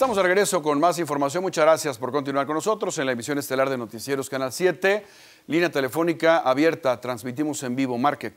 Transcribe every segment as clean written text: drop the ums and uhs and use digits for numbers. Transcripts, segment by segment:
Estamos de regreso con más información. Muchas gracias por continuar con nosotros en la emisión estelar de Noticieros Canal 7. Línea telefónica abierta, transmitimos en vivo, marque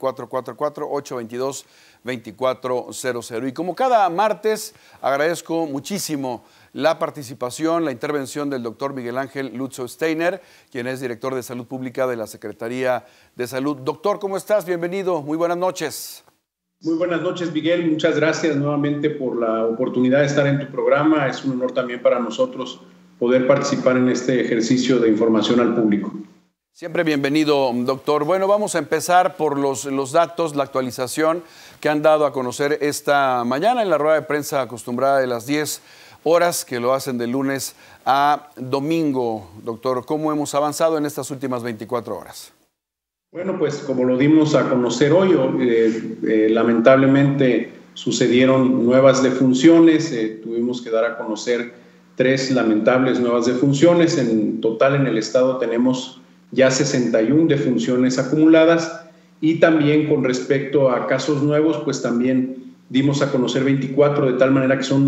444-822-2400. Y como cada martes, agradezco muchísimo la participación, la intervención del doctor Miguel Ángel Lutzow Steiner, quien es director de Salud Pública de la Secretaría de Salud. Doctor, ¿cómo estás? Bienvenido, muy buenas noches. Muy buenas noches, Miguel. Muchas gracias nuevamente por la oportunidad de estar en tu programa. Es un honor también para nosotros poder participar en este ejercicio de información al público. Siempre bienvenido, doctor. Bueno, vamos a empezar por los datos, la actualización que han dado a conocer esta mañana en la rueda de prensa acostumbrada de las 10 horas, que lo hacen de lunes a domingo. Doctor, ¿cómo hemos avanzado en estas últimas 24 horas? Bueno, pues como lo dimos a conocer hoy, lamentablemente sucedieron nuevas defunciones, tuvimos que dar a conocer 3 lamentables nuevas defunciones. En total en el estado tenemos ya 61 defunciones acumuladas, y también con respecto a casos nuevos, pues también dimos a conocer 24, de tal manera que son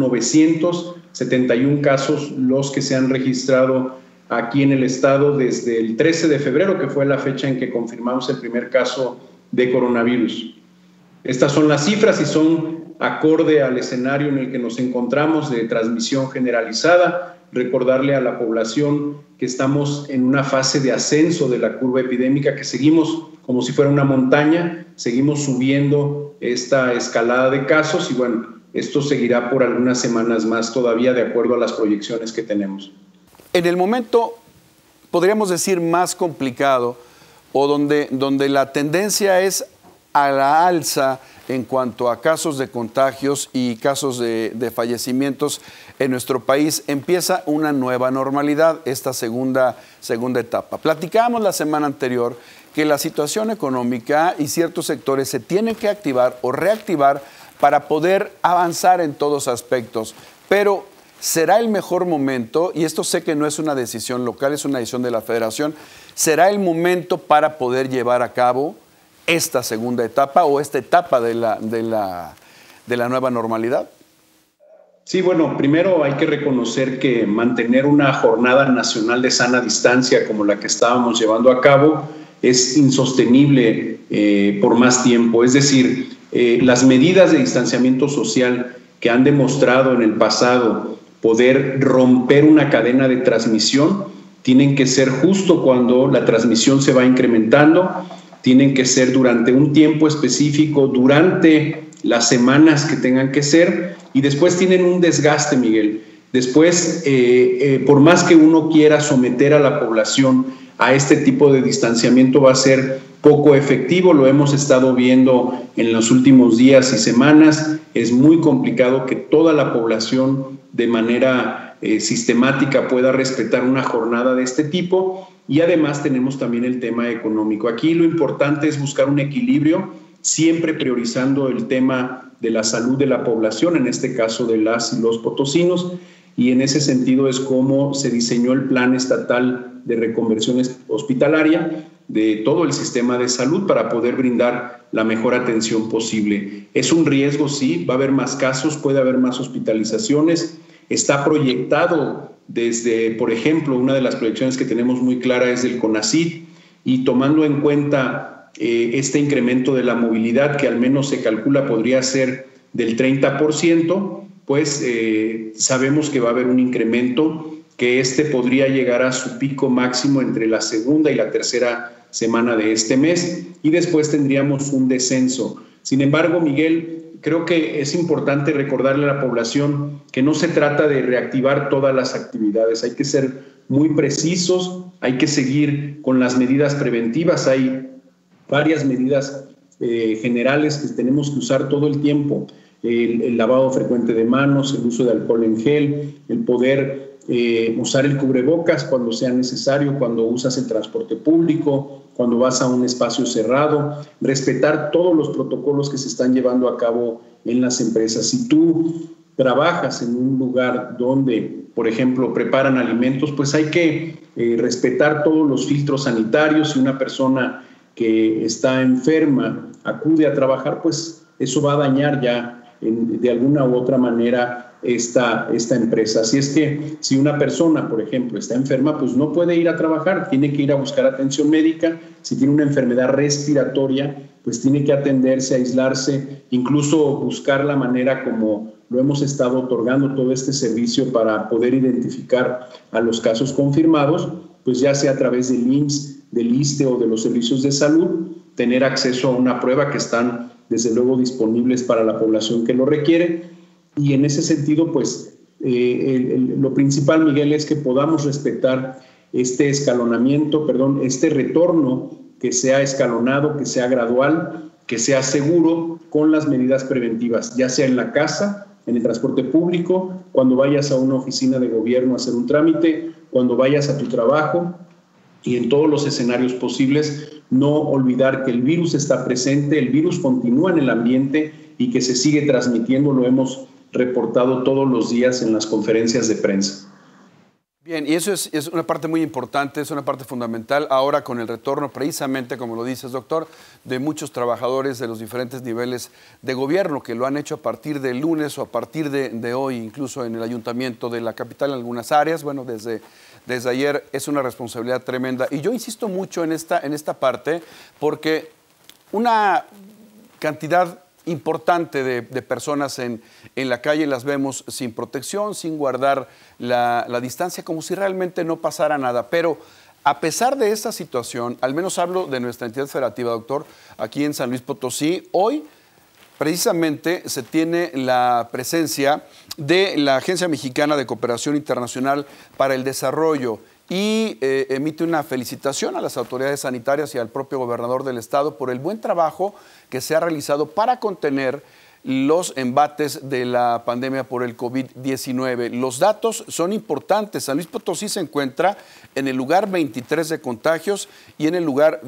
971 casos los que se han registrado aquí en el estado desde el 13 de febrero, que fue la fecha en que confirmamos el primer caso de coronavirus. Estas son las cifras y son acorde al escenario en el que nos encontramos de transmisión generalizada. Recordarle a la población que estamos en una fase de ascenso de la curva epidémica, que seguimos como si fuera una montaña, seguimos subiendo esta escalada de casos y bueno, esto seguirá por algunas semanas más todavía de acuerdo a las proyecciones que tenemos. En el momento, podríamos decir, más complicado o donde la tendencia es a la alza en cuanto a casos de contagios y casos de fallecimientos en nuestro país, empieza una nueva normalidad, esta segunda etapa. Platicábamos la semana anterior que la situación económica y ciertos sectores se tienen que activar o reactivar para poder avanzar en todos aspectos, pero ¿será el mejor momento? Y esto sé que no es una decisión local, es una decisión de la Federación. ¿Será el momento para poder llevar a cabo esta segunda etapa o esta etapa de la nueva normalidad? Sí, bueno, primero hay que reconocer que mantener una jornada nacional de sana distancia como la que estábamos llevando a cabo es insostenible por más tiempo. Es decir, las medidas de distanciamiento social que han demostrado en el pasado poder romper una cadena de transmisión, tienen que ser justo cuando la transmisión se va incrementando, tienen que ser durante un tiempo específico, durante las semanas que tengan que ser, y después tienen un desgaste, Miguel. Después, por más que uno quiera someter a la población a este tipo de distanciamiento, va a ser poco efectivo. Lo hemos estado viendo en los últimos días y semanas. Es muy complicado que toda la población de manera sistemática pueda respetar una jornada de este tipo, y además tenemos también el tema económico. Aquí lo importante es buscar un equilibrio, siempre priorizando el tema de la salud de la población, en este caso de las y los potosinos, y en ese sentido es como se diseñó el Plan Estatal de Reconversión Hospitalaria de todo el sistema de salud para poder brindar la mejor atención posible. Es un riesgo, sí, va a haber más casos, puede haber más hospitalizaciones. Está proyectado desde, por ejemplo, una de las proyecciones que tenemos muy clara es del CONACYT, y tomando en cuenta este incremento de la movilidad, que al menos se calcula podría ser del 30%, pues sabemos que va a haber un incremento, que podría llegar a su pico máximo entre la segunda y la tercera semana de este mes, y después tendríamos un descenso. Sin embargo, Miguel, creo que es importante recordarle a la población que no se trata de reactivar todas las actividades. Hay que ser muy precisos, hay que seguir con las medidas preventivas. Hay varias medidas generales que tenemos que usar todo el tiempo. El lavado frecuente de manos, el uso de alcohol en gel, el poder usar el cubrebocas cuando sea necesario, cuando usas el transporte público, cuando vas a un espacio cerrado, respetar todos los protocolos que se están llevando a cabo en las empresas. Si tú trabajas en un lugar donde, por ejemplo, preparan alimentos, pues hay que respetar todos los filtros sanitarios. Si una persona que está enferma acude a trabajar, pues eso va a dañar ya de alguna u otra manera esta empresa. Así es que si una persona, por ejemplo, está enferma, pues no puede ir a trabajar, tiene que ir a buscar atención médica. Si tiene una enfermedad respiratoria, pues tiene que atenderse, aislarse, incluso buscar la manera como lo hemos estado otorgando todo este servicio para poder identificar a los casos confirmados, pues ya sea a través del IMSS, del ISSSTE o de los servicios de salud, tener acceso a una prueba que están desde luego disponibles para la población que lo requiere. Y en ese sentido, pues lo principal, Miguel, es que podamos respetar este este retorno, que sea escalonado, que sea gradual, que sea seguro, con las medidas preventivas, ya sea en la casa, en el transporte público, cuando vayas a una oficina de gobierno a hacer un trámite, cuando vayas a tu trabajo, y en todos los escenarios posibles. No olvidar que el virus está presente, el virus continúa en el ambiente y que se sigue transmitiendo, lo hemos reportado todos los días en las conferencias de prensa. Bien, y eso es una parte muy importante, es una parte fundamental ahora con el retorno, precisamente como lo dices, doctor, de muchos trabajadores de los diferentes niveles de gobierno que lo han hecho a partir del lunes o a partir de hoy, incluso en el ayuntamiento de la capital en algunas áreas. Bueno, desde ayer es una responsabilidad tremenda. Y yo insisto mucho en esta parte porque una cantidad importante de personas en la calle las vemos sin protección, sin guardar la distancia, como si realmente no pasara nada. Pero a pesar de esta situación, al menos hablo de nuestra entidad federativa, doctor, aquí en San Luis Potosí, hoy precisamente se tiene la presencia de la Agencia Mexicana de Cooperación Internacional para el Desarrollo y emite una felicitación a las autoridades sanitarias y al propio gobernador del estado por el buen trabajo que se ha realizado para contener los embates de la pandemia por el COVID-19. Los datos son importantes. San Luis Potosí se encuentra en el lugar 23 de contagios y en el lugar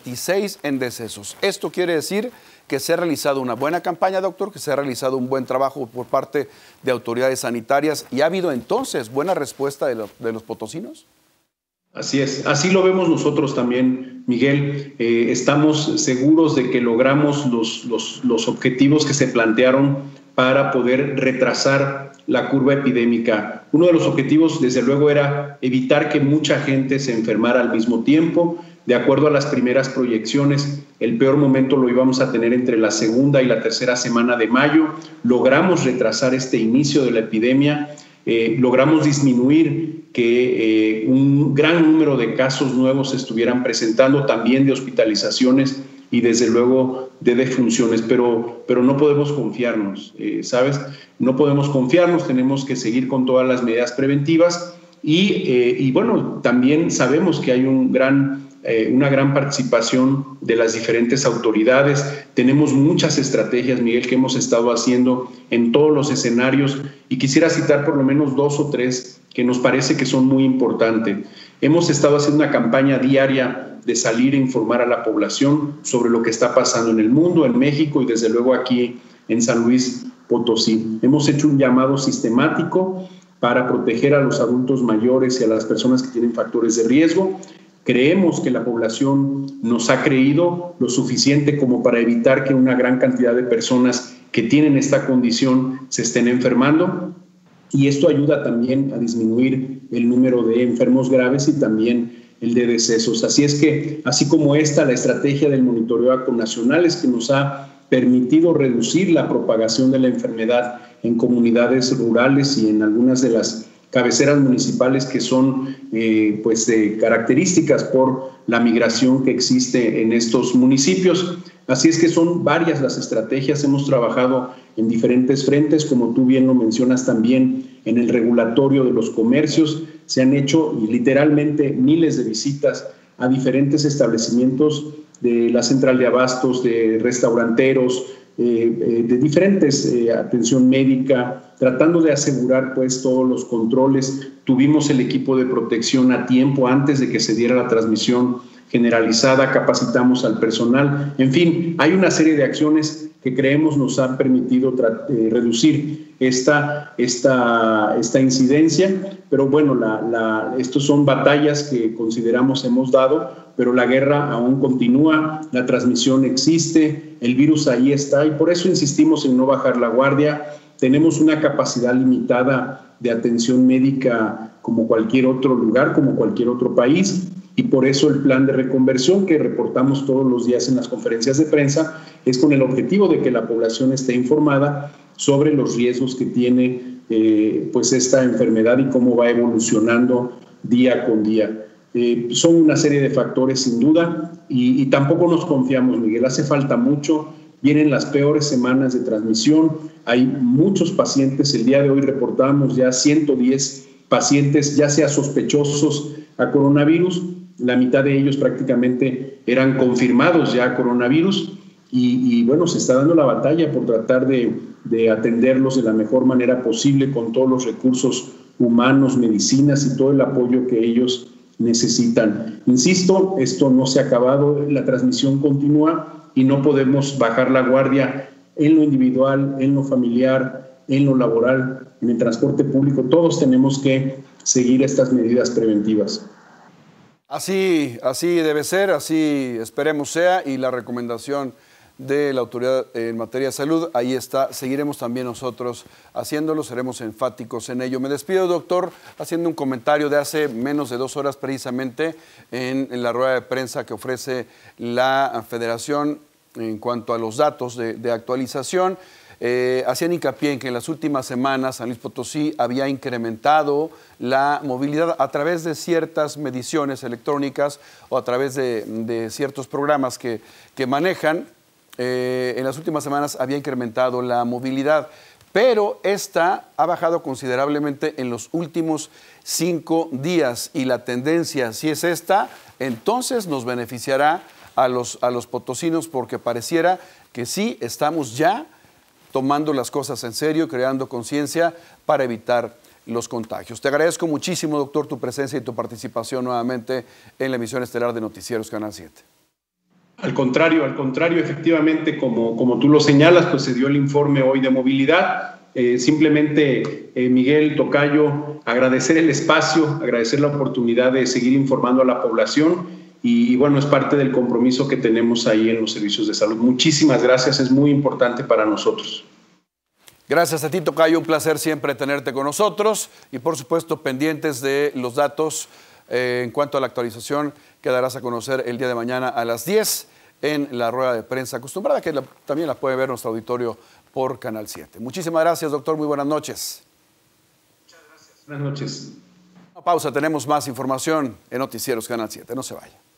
26 en decesos. Esto quiere decir que se ha realizado una buena campaña, doctor, que se ha realizado un buen trabajo por parte de autoridades sanitarias y ha habido entonces buena respuesta de los potosinos. Así es, así lo vemos nosotros también, Miguel. Estamos seguros de que logramos los objetivos que se plantearon para poder retrasar la curva epidémica. Uno de los objetivos, desde luego, era evitar que mucha gente se enfermara al mismo tiempo. De acuerdo a las primeras proyecciones, el peor momento lo íbamos a tener entre la segunda y la tercera semana de mayo. Logramos retrasar este inicio de la epidemia. Logramos disminuir que un gran número de casos nuevos se estuvieran presentando, también de hospitalizaciones y desde luego de defunciones, pero no podemos confiarnos, ¿sabes? No podemos confiarnos, tenemos que seguir con todas las medidas preventivas y bueno, también sabemos que hay una gran participación de las diferentes autoridades. Tenemos muchas estrategias, Miguel, que hemos estado haciendo en todos los escenarios y quisiera citar por lo menos 2 o 3 que nos parece que son muy importantes. Hemos estado haciendo una campaña diaria de salir a informar a la población sobre lo que está pasando en el mundo, en México y desde luego aquí en San Luis Potosí. Hemos hecho un llamado sistemático para proteger a los adultos mayores y a las personas que tienen factores de riesgo. Creemos que la población nos ha creído lo suficiente como para evitar que una gran cantidad de personas que tienen esta condición se estén enfermando y esto ayuda también a disminuir el número de enfermos graves y también el de decesos. Así es que, así como la estrategia del monitoreo nacional es que nos ha permitido reducir la propagación de la enfermedad en comunidades rurales y en algunas de las cabeceras municipales que son características por la migración que existe en estos municipios. Así es que son varias las estrategias, hemos trabajado en diferentes frentes, como tú bien lo mencionas también, en el regulatorio de los comercios. Se han hecho literalmente miles de visitas a diferentes establecimientos de la central de abastos, de restauranteros, de diferentes atención médica, tratando de asegurar pues todos los controles. Tuvimos el equipo de protección a tiempo antes de que se diera la transmisión generalizada, capacitamos al personal. En fin, hay una serie de acciones que creemos nos han permitido reducir esta incidencia, pero bueno, estos son batallas que consideramos hemos dado, pero la guerra aún continúa, la transmisión existe, el virus ahí está y por eso insistimos en no bajar la guardia. tenemos una capacidad limitada de atención médica como cualquier otro lugar, como cualquier otro país, y por eso el plan de reconversión que reportamos todos los días en las conferencias de prensa es con el objetivo de que la población esté informada sobre los riesgos que tiene pues esta enfermedad y cómo va evolucionando día con día. Son una serie de factores sin duda y tampoco nos confiamos, Miguel, hace falta mucho, vienen las peores semanas de transmisión, hay muchos pacientes, el día de hoy reportamos ya 110 pacientes ya sea sospechosos a coronavirus, la mitad de ellos prácticamente eran confirmados ya coronavirus y bueno, se está dando la batalla por tratar de atenderlos de la mejor manera posible con todos los recursos humanos, medicinas y todo el apoyo que ellos necesitan. Insisto, esto no se ha acabado, la transmisión continúa y no podemos bajar la guardia en lo individual, en lo familiar, en lo laboral, en el transporte público. Todos tenemos que seguir estas medidas preventivas. Así debe ser, así esperemos sea, y la recomendación de la autoridad en materia de salud, ahí está, seguiremos también nosotros haciéndolo, seremos enfáticos en ello. Me despido, doctor, haciendo un comentario de hace menos de 2 horas precisamente en la rueda de prensa que ofrece la Federación en cuanto a los datos de actualización. Hacían hincapié en que en las últimas semanas San Luis Potosí había incrementado la movilidad a través de ciertas mediciones electrónicas o a través de ciertos programas que manejan. En las últimas semanas había incrementado la movilidad, pero esta ha bajado considerablemente en los últimos 5 días y la tendencia, si es esta, entonces nos beneficiará a los potosinos porque pareciera que sí estamos ya tomando las cosas en serio, creando conciencia para evitar los contagios. Te agradezco muchísimo, doctor, tu presencia y tu participación nuevamente en la emisión estelar de Noticieros Canal 7. Al contrario, efectivamente, como tú lo señalas, pues se dio el informe hoy de movilidad. Simplemente, Miguel, tocayo, agradecer el espacio, agradecer la oportunidad de seguir informando a la población y bueno, es parte del compromiso que tenemos ahí en los servicios de salud. Muchísimas gracias, es muy importante para nosotros. Gracias a ti, tocayo, un placer siempre tenerte con nosotros y por supuesto pendientes de los datos en cuanto a la actualización que darás a conocer el día de mañana a las 10 en la rueda de prensa acostumbrada, que también la puede ver nuestro auditorio por Canal 7. Muchísimas gracias, doctor, muy buenas noches. Muchas gracias. Buenas noches. Una pausa, tenemos más información en Noticieros Canal 7, no se vaya.